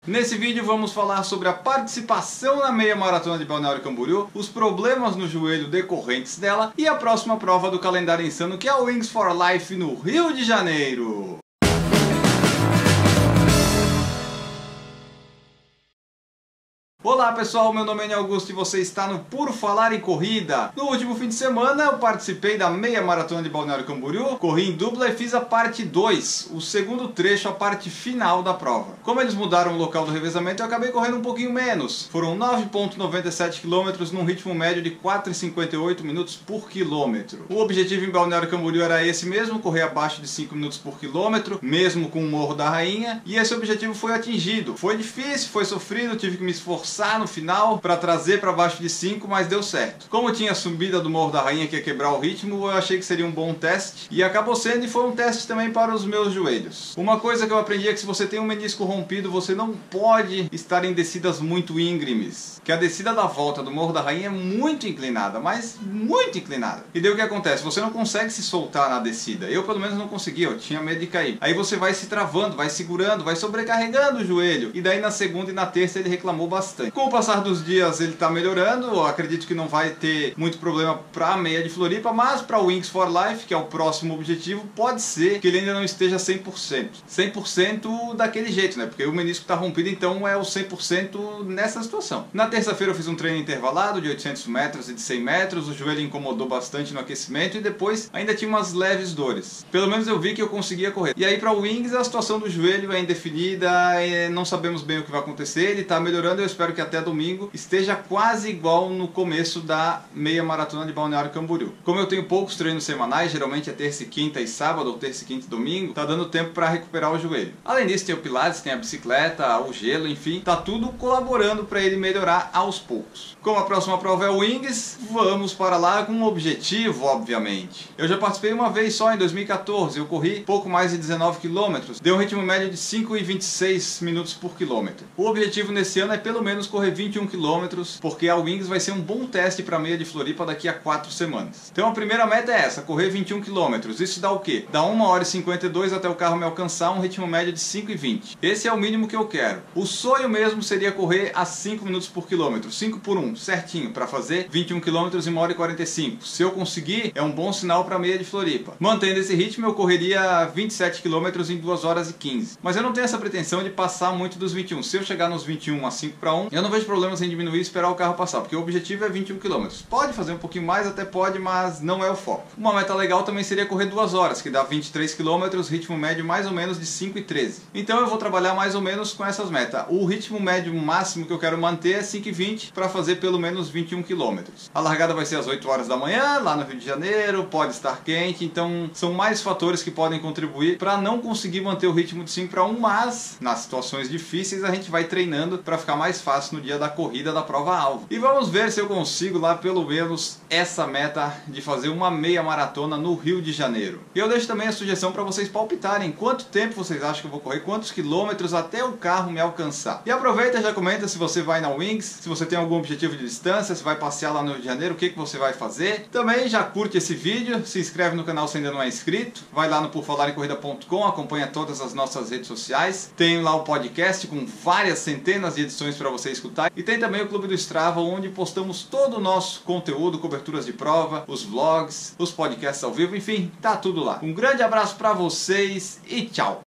Nesse vídeo vamos falar sobre a participação na meia maratona de Balneário Camboriú, os problemas no joelho decorrentes dela e a próxima prova do calendário insano, que é o Wings for Life no Rio de Janeiro. Olá pessoal, meu nome é Augusto e você está no Por Falar em Corrida. No último fim de semana eu participei da meia maratona de Balneário Camboriú, corri em dupla e fiz a parte 2, o segundo trecho, a parte final da prova. Como eles mudaram o local do revezamento, eu acabei correndo um pouquinho menos. Foram 9,97 km num ritmo médio de 4,58 minutos por quilômetro. O objetivo em Balneário Camboriú era esse mesmo, correr abaixo de 5 minutos por quilômetro, mesmo com o Morro da Rainha, e esse objetivo foi atingido. Foi difícil, foi sofrido, tive que me esforçar no final para trazer para baixo de 5, mas deu certo. Como tinha a subida do Morro da Rainha que ia quebrar o ritmo, eu achei que seria um bom teste, e acabou sendo, e foi um teste também para os meus joelhos. Uma coisa que eu aprendi é que se você tem um menisco rompido, você não pode estar em descidas muito íngremes, que a descida da volta do Morro da Rainha é muito inclinada, mas muito inclinada. E daí o que acontece? Você não consegue se soltar na descida. Eu pelo menos não conseguia, eu tinha medo de cair. Aí você vai se travando, vai segurando, vai sobrecarregando o joelho, e daí na segunda e na terça ele reclamou bastante. Com o passar dos dias ele está melhorando, eu acredito que não vai ter muito problema para a meia de Floripa, mas para o Wings for Life, que é o próximo objetivo, pode ser que ele ainda não esteja 100%. 100% daquele jeito, né? Porque o menisco está rompido, então é o 100% nessa situação. Na terça-feira eu fiz um treino intervalado de 800 metros e de 100 metros, o joelho incomodou bastante no aquecimento e depois ainda tinha umas leves dores. Pelo menos eu vi que eu conseguia correr. E aí para o Wings a situação do joelho é indefinida, não sabemos bem o que vai acontecer, ele está melhorando, eu espero que até domingo esteja quase igual no começo da meia maratona de Balneário Camboriú. Como eu tenho poucos treinos semanais, geralmente é terça e quinta e sábado, ou terça e quinta e domingo, tá dando tempo para recuperar o joelho. Além disso tem o pilates, tem a bicicleta, o gelo, enfim, tá tudo colaborando para ele melhorar aos poucos. Como a próxima prova é o Wings, vamos para lá com um objetivo, obviamente. Eu já participei uma vez só em 2014, eu corri pouco mais de 19 km, deu um ritmo médio de 5,26 minutos por quilômetro. O objetivo nesse ano é pelo menos correr 21 km, porque a Wings vai ser um bom teste para a meia de Floripa daqui a 4 semanas. Então a primeira meta é essa, correr 21 km. Isso dá o quê? Dá 1 hora e 52 até o carro me alcançar, um ritmo médio de 5,20. Esse é o mínimo que eu quero. O sonho mesmo seria correr a 5 minutos por quilômetro, 5 por 1, certinho, para fazer 21 km em 1 hora e 45. Se eu conseguir, é um bom sinal para a meia de Floripa. Mantendo esse ritmo, eu correria 27 km em 2 horas e 15. Mas eu não tenho essa pretensão de passar muito dos 21. Se eu chegar nos 21 a 5 para 1, eu não vejo problemas em diminuir e esperar o carro passar, porque o objetivo é 21 km. Pode fazer um pouquinho mais, até pode, mas não é o foco. Uma meta legal também seria correr 2 horas, que dá 23 km, ritmo médio mais ou menos de 5,13. Então eu vou trabalhar mais ou menos com essas metas. O ritmo médio máximo que eu quero manter é 5,20 para fazer pelo menos 21 km. A largada vai ser às 8 horas da manhã, lá no Rio de Janeiro, pode estar quente, então são mais fatores que podem contribuir para não conseguir manter o ritmo de 5 para 1, mas nas situações difíceis a gente vai treinando para ficar mais fácil no dia da corrida da prova-alvo. E vamos ver se eu consigo lá pelo menos essa meta de fazer uma meia maratona no Rio de Janeiro. E eu deixo também a sugestão para vocês palpitarem quanto tempo vocês acham que eu vou correr, quantos quilômetros até o carro me alcançar. E aproveita e já comenta se você vai na Wings, se você tem algum objetivo de distância, se vai passear lá no Rio de Janeiro, o que você vai fazer. Também já curte esse vídeo, se inscreve no canal se ainda não é inscrito, vai lá no porfalarencorrida.com, acompanha todas as nossas redes sociais, tem lá o podcast com várias centenas de edições para você escutar, e tem também o Clube do Strava, onde postamos todo o nosso conteúdo, coberturas de prova, os vlogs, os podcasts ao vivo, enfim, tá tudo lá. Um grande abraço para vocês e tchau!